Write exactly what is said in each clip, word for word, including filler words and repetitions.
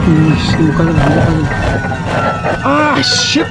Uy, invocando, invocando. ¡Ah, shit!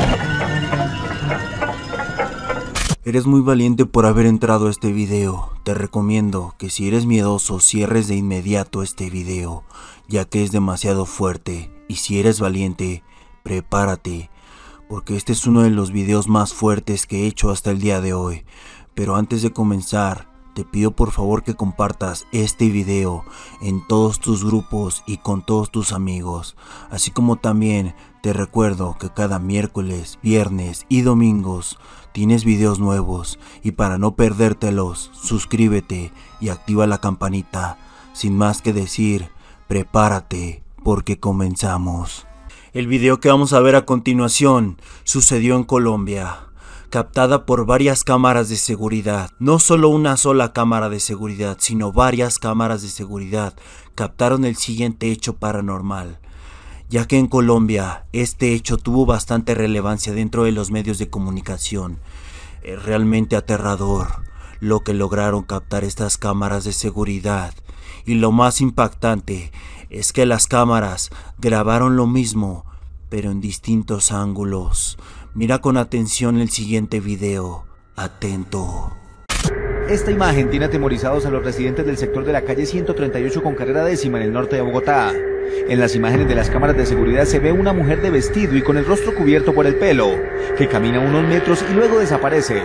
Eres muy valiente por haber entrado a este video. Te recomiendo que si eres miedoso cierres de inmediato este video, ya que es demasiado fuerte. Y si eres valiente, prepárate, porque este es uno de los videos más fuertes que he hecho hasta el día de hoy. Pero antes de comenzar, te pido por favor que compartas este video en todos tus grupos y con todos tus amigos. Así como también te recuerdo que cada miércoles, viernes y domingos tienes videos nuevos. Y para no perdértelos, suscríbete y activa la campanita. Sin más que decir, prepárate porque comenzamos. El video que vamos a ver a continuación sucedió en Colombia, captada por varias cámaras de seguridad. No solo una sola cámara de seguridad, sino varias cámaras de seguridad captaron el siguiente hecho paranormal, ya que en Colombia este hecho tuvo bastante relevancia dentro de los medios de comunicación. Es realmente aterrador lo que lograron captar estas cámaras de seguridad, y lo más impactante es que las cámaras grabaron lo mismo, pero en distintos ángulos. Mira con atención el siguiente video. Atento. Esta imagen tiene atemorizados a los residentes del sector de la calle ciento treinta y ocho con carrera décima en el norte de Bogotá. En las imágenes de las cámaras de seguridad se ve una mujer de vestido y con el rostro cubierto por el pelo, que camina unos metros y luego desaparece.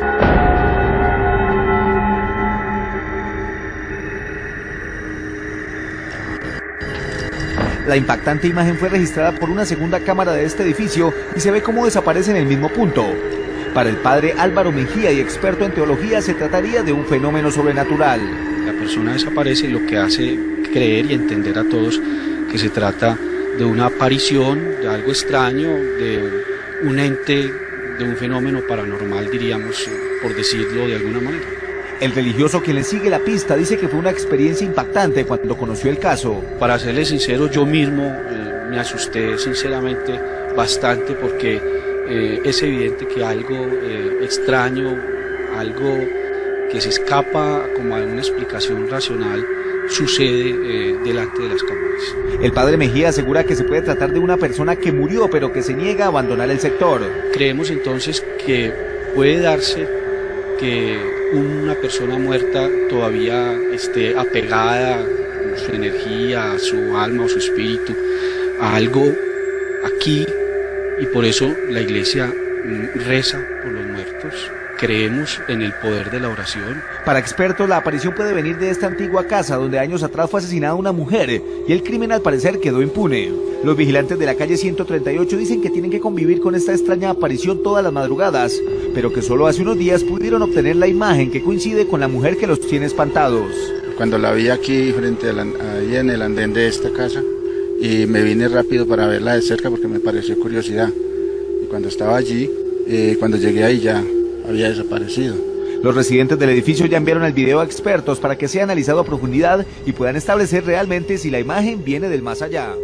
La impactante imagen fue registrada por una segunda cámara de este edificio y se ve cómo desaparece en el mismo punto. Para el padre Álvaro Mejía y experto en teología, se trataría de un fenómeno sobrenatural. La persona desaparece, lo que hace creer y entender a todos que se trata de una aparición, de algo extraño, de un ente, de un fenómeno paranormal, diríamos, por decirlo de alguna manera. El religioso, quien le sigue la pista, dice que fue una experiencia impactante cuando conoció el caso. Para serles sincero, yo mismo eh, me asusté sinceramente bastante porque eh, es evidente que algo eh, extraño, algo que se escapa como a una explicación racional, sucede eh, delante de las cámaras. El padre Mejía asegura que se puede tratar de una persona que murió pero que se niega a abandonar el sector. Creemos entonces que puede darse que una persona muerta todavía esté apegada, su energía, su alma o su espíritu, a algo aquí, y por eso la iglesia reza por los muertos. Creemos en el poder de la oración. Para expertos, la aparición puede venir de esta antigua casa donde años atrás fue asesinada una mujer y el crimen al parecer quedó impune. Los vigilantes de la calle ciento treinta y ocho dicen que tienen que convivir con esta extraña aparición todas las madrugadas, pero que solo hace unos días pudieron obtener la imagen que coincide con la mujer que los tiene espantados. Cuando la vi aquí frente a la, ahí en el andén de esta casa, y me vine rápido para verla de cerca porque me pareció curiosidad. Y cuando estaba allí, eh, cuando llegué ahí ya había desaparecido. Los residentes del edificio ya enviaron el video a expertos para que sea analizado a profundidad y puedan establecer realmente si la imagen viene del más allá.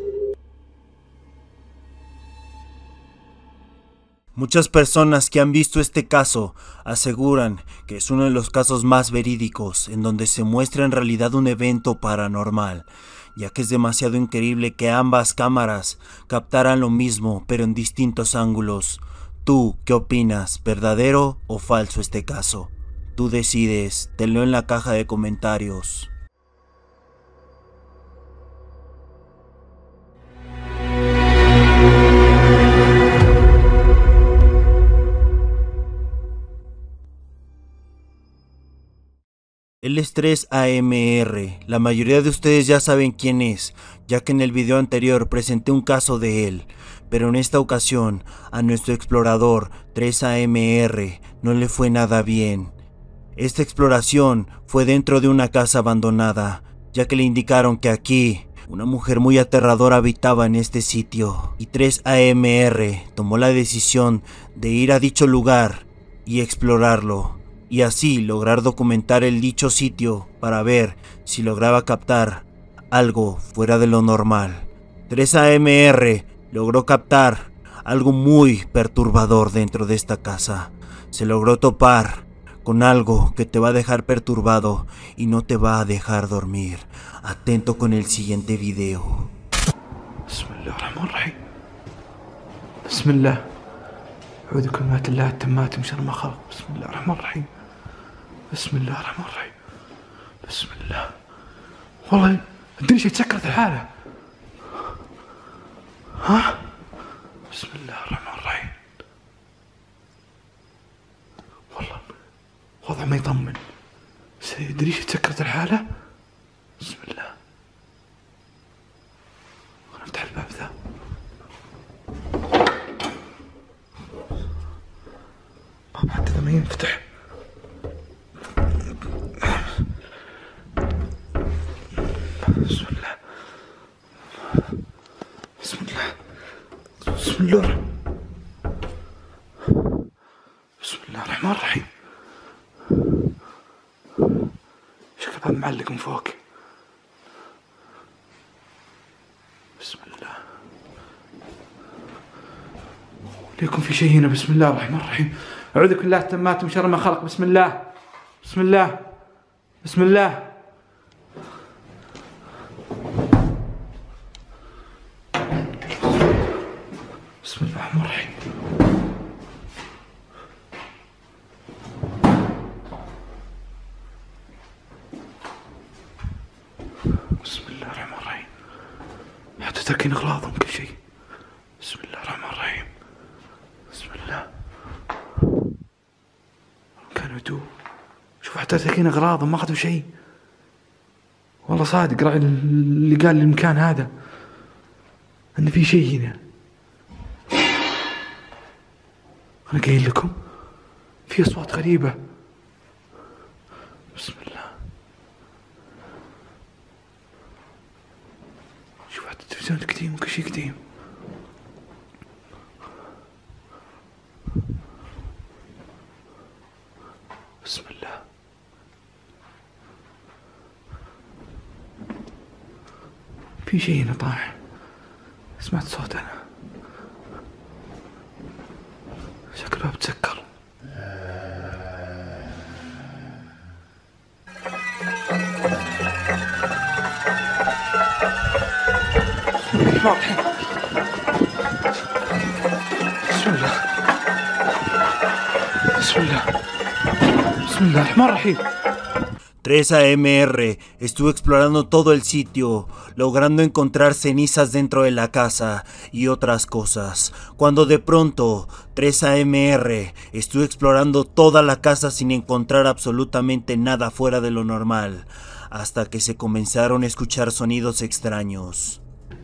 Muchas personas que han visto este caso aseguran que es uno de los casos más verídicos en donde se muestra en realidad un evento paranormal, ya que es demasiado increíble que ambas cámaras captaran lo mismo pero en distintos ángulos. ¿Tú qué opinas? ¿Verdadero o falso este caso? Tú decides, te leo en la caja de comentarios. Él es tres A M R, la mayoría de ustedes ya saben quién es, ya que en el video anterior presenté un caso de él, pero en esta ocasión a nuestro explorador tres A M R no le fue nada bien. Esta exploración fue dentro de una casa abandonada, ya que le indicaron que aquí una mujer muy aterradora habitaba en este sitio, y tres A M R tomó la decisión de ir a dicho lugar y explorarlo, y así lograr documentar el dicho sitio para ver si lograba captar algo fuera de lo normal. tres A M R logró captar algo muy perturbador dentro de esta casa. Se logró topar con algo que te va a dejar perturbado y no te va a dejar dormir. Atento con el siguiente video. الله الرحمن الرحيم. بسم الله. أعوذ بكلمات الله التامات من شر ما خلق. بسم الله الرحمن الرحيم. بسم الله الرحمن الرحيم. بسم الله. والله الدنيا تسكرت الحالة. ها؟ بسم الله الرحمن الرحيم. والله وضع ما يطمن. الدنيا تسكرت الحالة. بسم الله. خلنا نفتح الباب ذا. باب حتى ذا ما ينفتح. بسم الله. بسم الله. بسم الله. بسم الله الرحمن الرحيم. شكل الباب معلق من فوق. بسم الله. ليكن في شيء هنا. بسم الله الرحمن الرحيم. أعوذ بالله التامات من شر ما خلق. بسم الله. بسم الله. بسم الله. بسم الله الرحمن الرحيم. بسم الله الرحمن الرحيم. حتى تركين أغلاظهم كل شيء. بسم الله الرحمن الرحيم. بسم الله. كانوا يدوب. شوف حتى تركين أغراضهم ما أخذوا شيء. والله صادق راعي اللي قال المكان هذا أن في شيء هنا. أنا قايل لكم في أصوات غريبة. بسم الله. شوف حتى التلفزيون قديم وكل شيء قديم. بسم الله. في شيء هنا طاح. سمعت صوت أنا. شكله بتسكر. بسم الله. بسم الله. بسم الله الرحمن الرحيم. tres A M R estuvo explorando todo el sitio, logrando encontrar cenizas dentro de la casa y otras cosas, cuando de pronto tres A M R estuvo explorando toda la casa sin encontrar absolutamente nada fuera de lo normal, hasta que se comenzaron a escuchar sonidos extraños.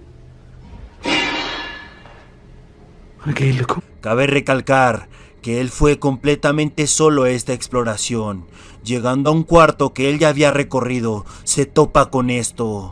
Cabe recalcar que él fue completamente solo a esta exploración. Llegando a un cuarto que él ya había recorrido, se topa con esto.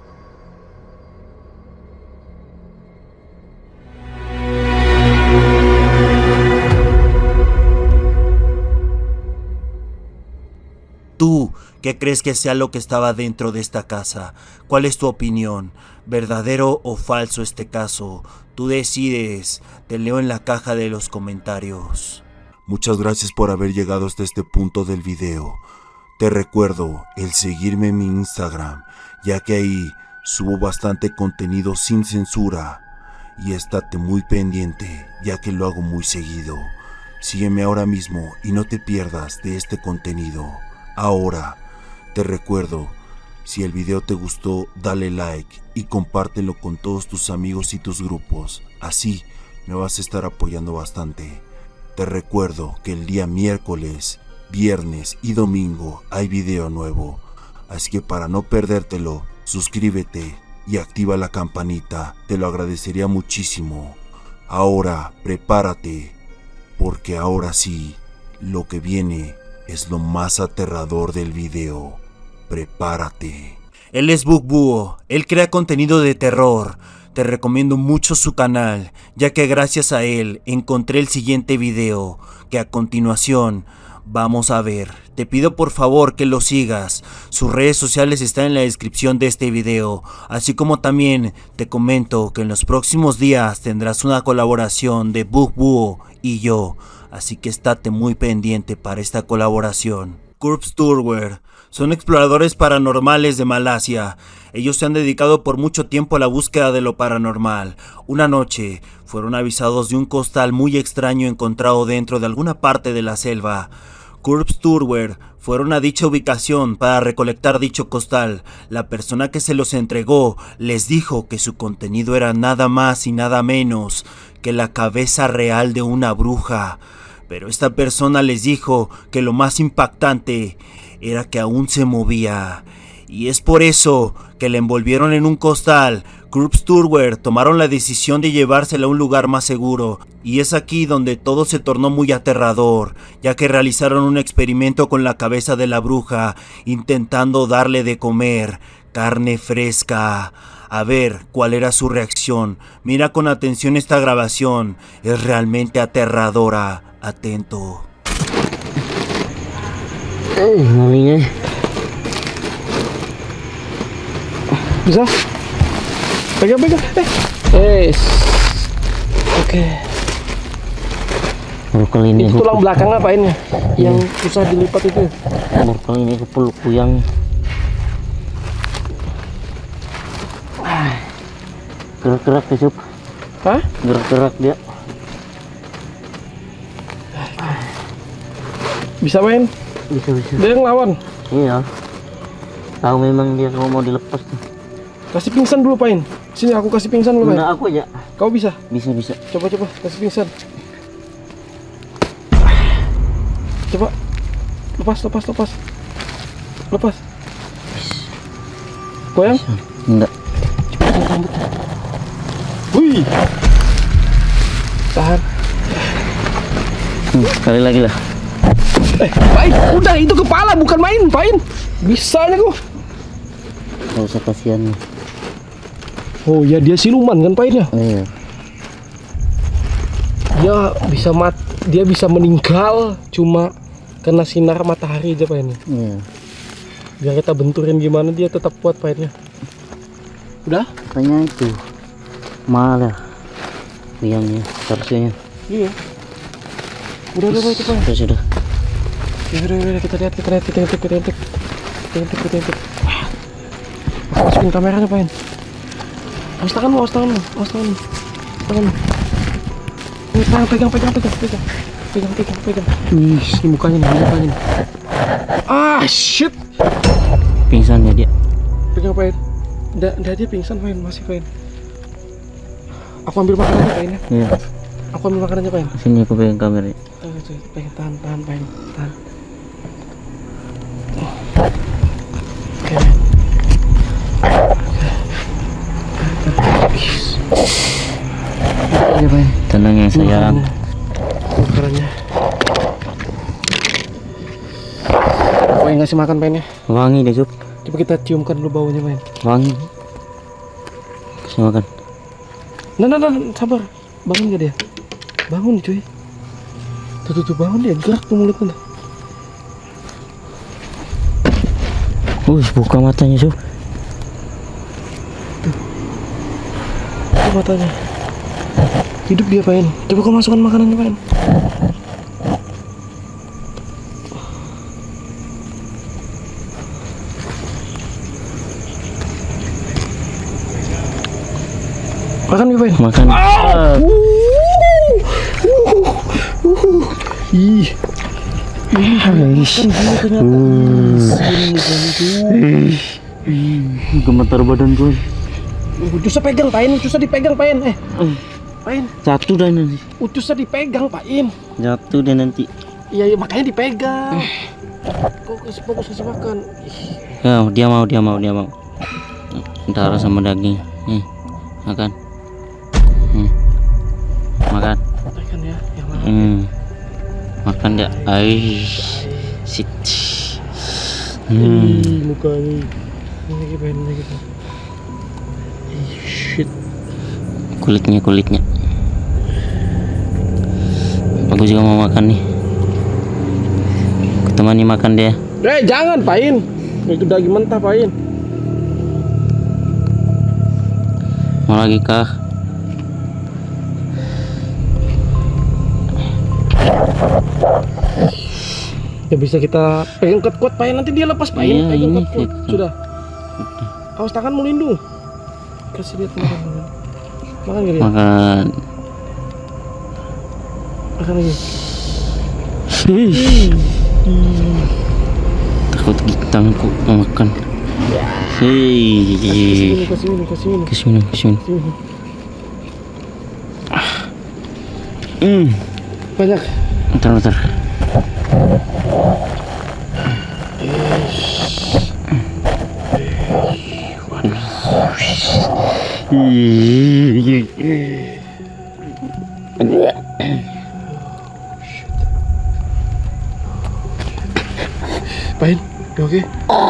¿Tú qué crees que sea lo que estaba dentro de esta casa? ¿Cuál es tu opinión? ¿Verdadero o falso este caso? Tú decides. Te leo en la caja de los comentarios. Muchas gracias por haber llegado hasta este punto del video. Te recuerdo el seguirme en mi Instagram, ya que ahí subo bastante contenido sin censura. Y estate muy pendiente, ya que lo hago muy seguido. Sígueme ahora mismo y no te pierdas de este contenido. Ahora, te recuerdo, si el video te gustó, dale like y compártelo con todos tus amigos y tus grupos. Así me vas a estar apoyando bastante. Te recuerdo que el día miércoles, viernes y domingo hay video nuevo. Así que para no perdértelo, suscríbete y activa la campanita. Te lo agradecería muchísimo. Ahora, prepárate, porque ahora sí, lo que viene es lo más aterrador del video. Prepárate. Él es BookBuo, él crea contenido de terror. Te recomiendo mucho su canal, ya que gracias a él encontré el siguiente video, que a continuación vamos a ver. Te pido por favor que lo sigas, sus redes sociales están en la descripción de este video, así como también te comento que en los próximos días tendrás una colaboración de BookBuo y yo, así que estate muy pendiente para esta colaboración. Corpse Tourware, Son exploradores paranormales de Malasia. Ellos se han dedicado por mucho tiempo a la búsqueda de lo paranormal. Una noche fueron avisados de un costal muy extraño encontrado dentro de alguna parte de la selva. Kurbsturwer fueron a dicha ubicación para recolectar dicho costal. La persona que se los entregó les dijo que su contenido era nada más y nada menos que la cabeza real de una bruja. Pero esta persona les dijo que lo más impactante era que aún se movía. Y es por eso que la envolvieron en un costal. Kurbsturwer tomaron la decisión de llevársela a un lugar más seguro. Y es aquí donde todo se tornó muy aterrador, ya que realizaron un experimento con la cabeza de la bruja, intentando darle de comer carne fresca. A ver cuál era su reacción. Mira con atención esta grabación, es realmente aterradora. Atento. Eh, malingnya. Bisa? Pegang, pegang. Eh. Eh. Oke. Baru kali ini itu tulang belakang ngapain ya? Yang susah dilipat itu. Baru kali ini aku peluk kuyang. Gerak-gerak dia, Sup. Hah? Gerak-gerak dia. Bisa main? Bisa, bisa. Dia yang lawan? Iya. Tahu memang dia kalau mau dilepas tuh. Kasih pingsan dulu, Pain. Sini aku kasih pingsan dulu, Pain. Nah, aku aja. Kau bisa? Bisa, bisa. Coba, coba. Kasih pingsan. Coba. Lepas, lepas, lepas. Lepas. Goyang? Enggak. Coba rambutnya. Wih. Tahan. Hmm, sekali lagi lah. Eh, Pain, udah itu kepala bukan main, Pain. Bisanya kok. Gak usah kasihan. Oh ya, dia siluman kan, Pain ya? Iya. Dia bisa mat, dia bisa meninggal cuma kena sinar matahari aja, Pain. Iya. Biar kita benturin gimana dia tetap kuat, Pain ya. Udah? Katanya itu malah kuyangnya, harusnya. Iya. Udah, udah, udah, itu, Pain. Sudah, sudah. Ya udah, udah, kita lihat, kita lihat, kita intip, kita intip, kita intip, kita intip. Aku masukin kameranya, Pain. Awas tangan lu, awas tangan lu, awas tangan lu, tangan lu. Ini pegang, pegang, pegang, pegang, pegang, pegang, pegang, pegang. Wih, ini mukanya nih, mukanya nih. Ah, shit. Pingsan ya dia. Pegang, Pain. Nggak, nggak, dia pingsan, Pain, masih, Pain. Aku ambil makanannya, Pain ya. Iya. Aku ambil makanannya, Pain. Sini aku pegang kameranya. Ayo, coy, pegang, tahan, tahan, Pain, tahan. Oke, Pain. Iya, Pain. Tenang ya sayang. Makanannya. Aku yang ngasih makan, Pain ya. Wangi deh, Sup. Coba kita ciumkan dulu baunya, Pain. Wangi. Kasih makan. Nah, nah, nah, sabar. Bangun gak dia? Bangun, cuy. Tuh, tuh, tuh, bangun dia. Gerak tuh mulutnya. Wih, buka matanya, Sup. Tuh. Tuh matanya. Hidup dia, Pain. Coba kau masukkan makanannya, Pain. Makan nih, Pain. Makan. Ah! Uh, uh, uh, uh. Ih. Ih, makan dia ternyata. Ih, gemetar badan gue. Utusnya pegang, Pain. Utusnya dipegang, Pain. Eh, Pain. Jatuh dah nanti. Utusnya dipegang, Pain. Jatuh deh nanti. Iya, iya, makanya dipegang. Kok kasih fokus kasih makan. Ya, dia mau, dia mau, dia mau. Darah sama daging. Nih, makan. Hmm. Makan. Makan ya, yang mana? Hmm. Makan dia. Aish. Sit. Hmm. Ih, mukanya. Ini lagi, Pain, ini lagi. Ih, shit. Kulitnya, kulitnya. Aku juga mau makan nih. Aku temani makan dia. Eh, jangan, Pain. Itu daging mentah, Pain. Mau lagi kah? Ya bisa kita pegang kuat-kuat Pain, nanti dia lepas Pain. Iya, Pegang ini kuat-kuat. gitu. Sudah. Awas tanganmu lindung. Kasih lihat makan. Makan, makan gak dia? Makan. Makan lagi. Ih. Takut tanganku mau makan. Hei. Kasih minum, kasih minum, Kasih minum, kasih minum. kasih minum. Hmm. Banyak. Bentar, bentar. Pain, you okay?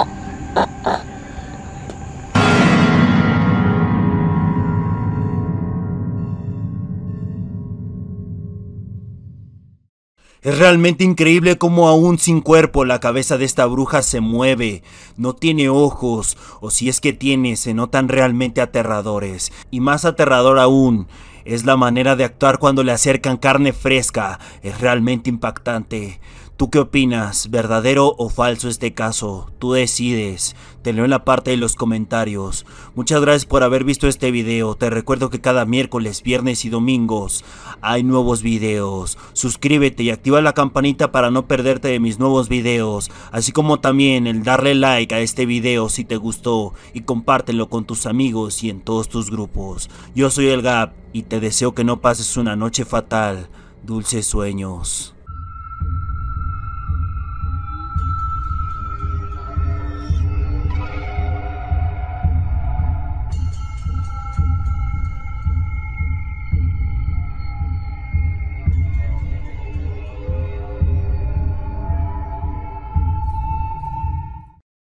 Es realmente increíble cómo aún sin cuerpo la cabeza de esta bruja se mueve, no tiene ojos, o si es que tiene, se notan realmente aterradores. Y más aterrador aún, es la manera de actuar cuando le acercan carne fresca, es realmente impactante. ¿Tú qué opinas? ¿Verdadero o falso este caso? Tú decides. Te leo en la parte de los comentarios. Muchas gracias por haber visto este video. Te recuerdo que cada miércoles, viernes y domingos hay nuevos videos. Suscríbete y activa la campanita para no perderte de mis nuevos videos. Así como también el darle like a este video si te gustó y compártelo con tus amigos y en todos tus grupos. Yo soy el Gap y te deseo que no pases una noche fatal. Dulces sueños.